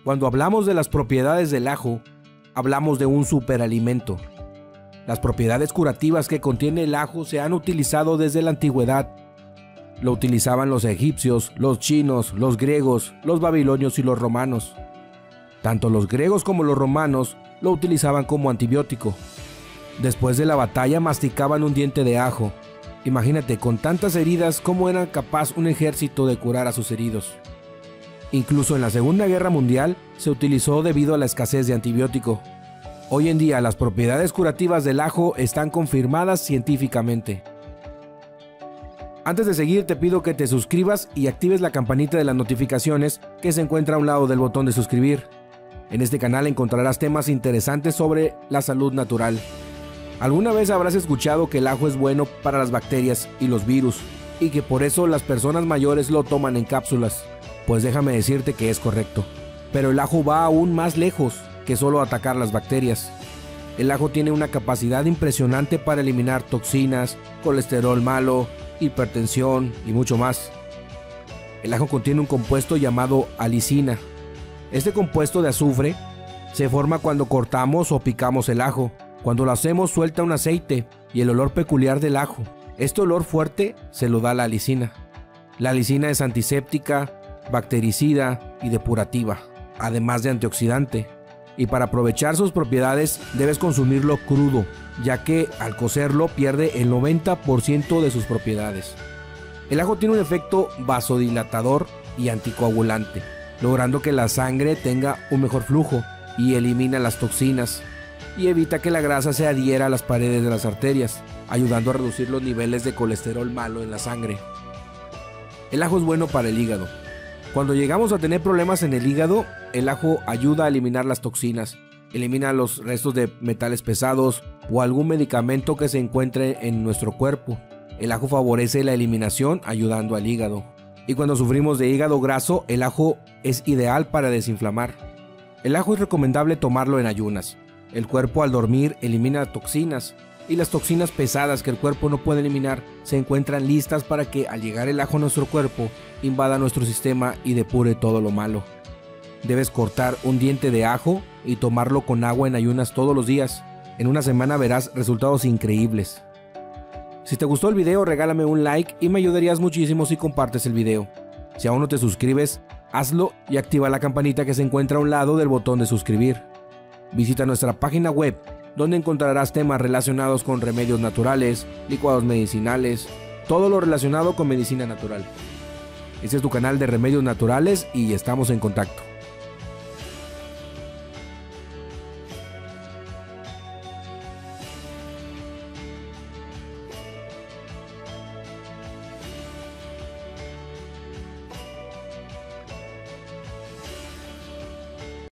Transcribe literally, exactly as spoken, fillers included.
Cuando hablamos de las propiedades del ajo, hablamos de un superalimento. Las propiedades curativas que contiene el ajo se han utilizado desde la antigüedad. Lo utilizaban los egipcios, los chinos, los griegos, los babilonios y los romanos. Tanto los griegos como los romanos lo utilizaban como antibiótico. Después de la batalla masticaban un diente de ajo. Imagínate, con tantas heridas, cómo era capaz un ejército de curar a sus heridos. Incluso en la Segunda Guerra Mundial se utilizó debido a la escasez de antibiótico. Hoy en día las propiedades curativas del ajo están confirmadas científicamente. Antes de seguir, te pido que te suscribas y actives la campanita de las notificaciones que se encuentra a un lado del botón de suscribir. En este canal encontrarás temas interesantes sobre la salud natural. ¿Alguna vez habrás escuchado que el ajo es bueno para las bacterias y los virus y que por eso las personas mayores lo toman en cápsulas? Pues déjame decirte que es correcto. Pero el ajo va aún más lejos que solo atacar las bacterias. El ajo tiene una capacidad impresionante para eliminar toxinas, colesterol malo, hipertensión y mucho más. El ajo contiene un compuesto llamado alicina. Este compuesto de azufre se forma cuando cortamos o picamos el ajo. Cuando lo hacemos suelta un aceite y el olor peculiar del ajo. Este olor fuerte se lo da la alicina. La alicina es antiséptica, bactericida y depurativa, además de antioxidante. Y para aprovechar sus propiedades debes consumirlo crudo, ya que al cocerlo pierde el noventa por ciento de sus propiedades. El ajo tiene un efecto vasodilatador y anticoagulante, logrando que la sangre tenga un mejor flujo y elimina las toxinas y evita que la grasa se adhiera a las paredes de las arterias, ayudando a reducir los niveles de colesterol malo en la sangre. El ajo es bueno para el hígado. Cuando llegamos a tener problemas en el hígado, el ajo ayuda a eliminar las toxinas, elimina los restos de metales pesados o algún medicamento que se encuentre en nuestro cuerpo. El ajo favorece la eliminación ayudando al hígado. Y cuando sufrimos de hígado graso, el ajo es ideal para desinflamar. El ajo es recomendable tomarlo en ayunas. El cuerpo al dormir elimina toxinas y las toxinas pesadas que el cuerpo no puede eliminar se encuentran listas para que al llegar el ajo a nuestro cuerpo invada nuestro sistema y depure todo lo malo. Debes cortar un diente de ajo y tomarlo con agua en ayunas todos los días. En una semana verás resultados increíbles. Si te gustó el video, regálame un like y me ayudarías muchísimo si compartes el video. Si aún no te suscribes, hazlo y activa la campanita que se encuentra a un lado del botón de suscribir. Visita nuestra página web, donde encontrarás temas relacionados con remedios naturales, licuados medicinales, todo lo relacionado con medicina natural. Este es tu canal de remedios naturales y estamos en contacto.